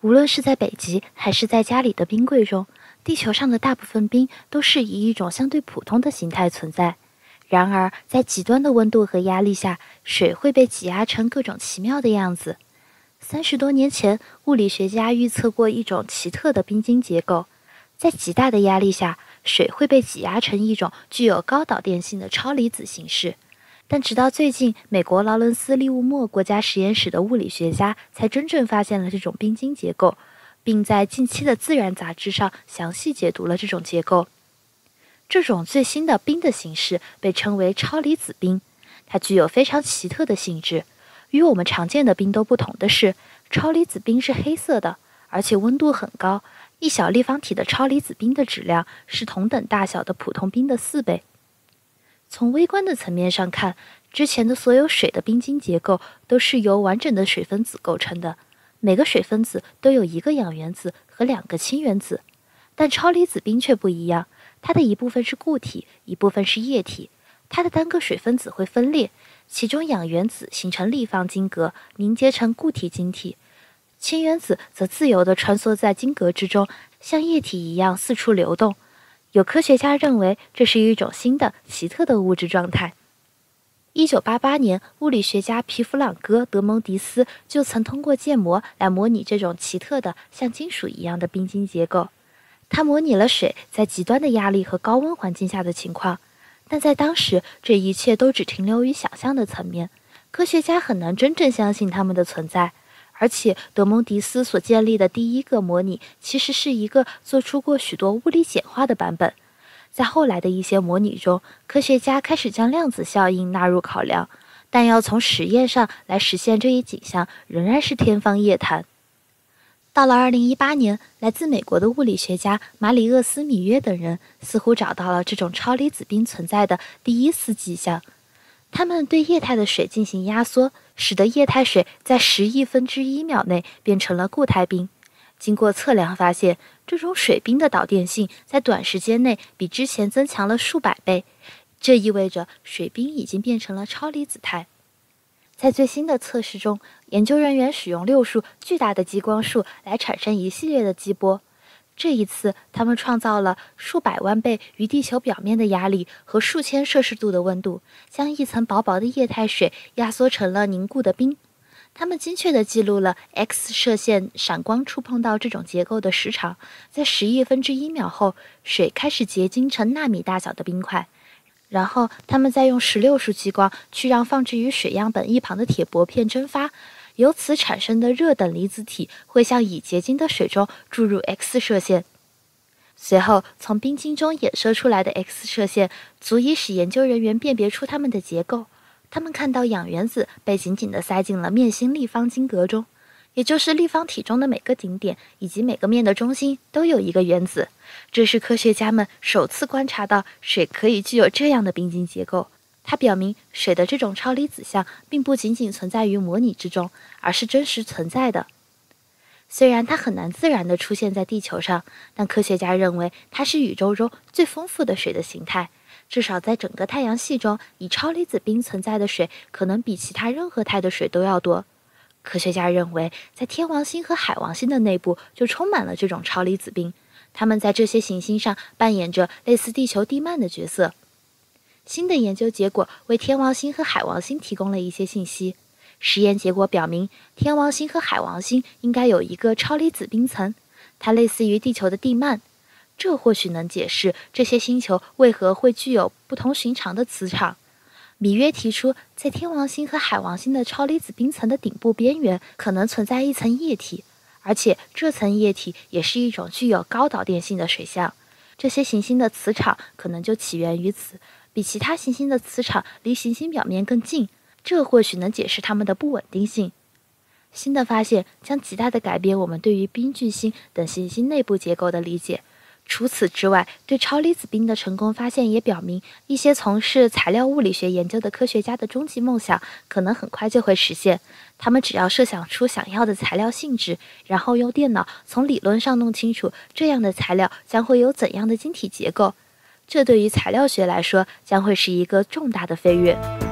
无论是在北极还是在家里的冰柜中，地球上的大部分冰都是以一种相对普通的形态存在。然而，在极端的温度和压力下，水会被挤压成各种奇妙的样子。30多年前，物理学家预测过一种奇特的冰晶结构，在极大的压力下，水会被挤压成一种具有高导电性的超离子形式。但直到最近，美国劳伦斯利物莫国家实验室的物理学家才真正发现了这种冰晶结构，并在近期的《自然》杂志上详细解读了这种结构。这种最新的冰的形式被称为超离子冰，它具有非常奇特的性质。与我们常见的冰都不同的是，超离子冰是黑色的，而且温度很高。一小立方体的超离子冰的质量是同等大小的普通冰的4倍。从微观的层面上看，之前的所有水的冰晶结构都是由完整的水分子构成的，每个水分子都有1个氧原子和2个氢原子。但超离子冰却不一样，它的一部分是固体，一部分是液体。它的单个水分子会分裂，其中氧原子形成立方晶格，凝结成固体晶体，氢原子则自由地穿梭在晶格之中，像液体一样四处流动。有科学家认为这是一种新的奇特的物质状态。1988年，物理学家皮弗朗哥·德蒙迪斯就曾通过建模来模拟这种奇特的像金属一样的冰晶结构。他模拟了水在极端的压力和高温环境下的情况，但在当时，这一切都只停留于想象的层面，科学家很难真正相信它们的存在。而且，德蒙迪斯所建立的第一个模拟其实是一个做出过许多物理简化的版本。在后来的一些模拟中，科学家开始将量子效应纳入考量，但要从实验上来实现这一景象，仍然是天方夜谭。到了2018年，来自美国的物理学家马里厄斯·米约等人似乎找到了这种超离子冰存在的第一丝迹象。他们对液态的水进行压缩，使得液态水在10亿分之一秒内变成了固态冰。经过测量发现，这种水冰的导电性在短时间内比之前增强了数百倍，这意味着水冰已经变成了超离子态。在最新的测试中，研究人员使用6束巨大的激光束来产生一系列的激波。这一次，他们创造了数百万倍于地球表面的压力和数千摄氏度的温度，将一层薄薄的液态水压缩成了凝固的冰。他们精确地记录了 X 射线闪光触碰到这种结构的时长，在10亿分之一秒后，水开始结晶成纳米大小的冰块。然后，他们再用16束激光去让放置于水样本一旁的铁箔片蒸发，由此产生的热等离子体会向已结晶的水中注入 X 射线。随后，从冰晶中衍射出来的 X 射线足以使研究人员辨别出它们的结构。他们看到氧原子被紧紧地塞进了面心立方晶格中，也就是立方体中的每个顶点以及每个面的中心都有一个原子。这是科学家们首次观察到水可以具有这样的冰晶结构。它表明水的这种超离子相并不仅仅存在于模拟之中，而是真实存在的。虽然它很难自然地出现在地球上，但科学家认为它是宇宙中最丰富的水的形态。至少在整个太阳系中，以超离子冰存在的水可能比其他任何态的水都要多。科学家认为，在天王星和海王星的内部就充满了这种超离子冰，它们在这些行星上扮演着类似地球地幔的角色。新的研究结果为天王星和海王星提供了一些信息。实验结果表明，天王星和海王星应该有一个超离子冰层，它类似于地球的地幔。这或许能解释这些星球为何会具有不同寻常的磁场。米约提出，在天王星和海王星的超离子冰层的顶部边缘可能存在一层液体，而且这层液体也是一种具有高导电性的水相。这些行星的磁场可能就起源于此，比其他行星的磁场离行星表面更近，这或许能解释它们的不稳定性。新的发现将极大地改变我们对于冰巨星等行星内部结构的理解。除此之外，对超离子冰的成功发现也表明，一些从事材料物理学研究的科学家的终极梦想可能很快就会实现。他们只要设想出想要的材料性质，然后用电脑从理论上弄清楚这样的材料将会有怎样的晶体结构。这对于材料学来说将会是一个重大的飞跃。